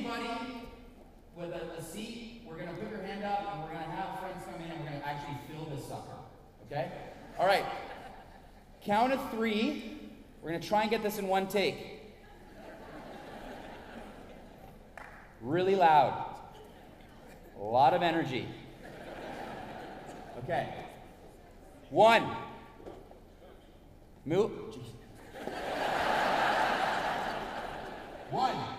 anybody with a seat, we're going to put your hand up and we're going to have friends come in and we're going to actually fill this sucker. Okay? All right. Count of 3. We're going to try and get this in one take. Really loud. A lot of energy. Okay. 1. Move. 1.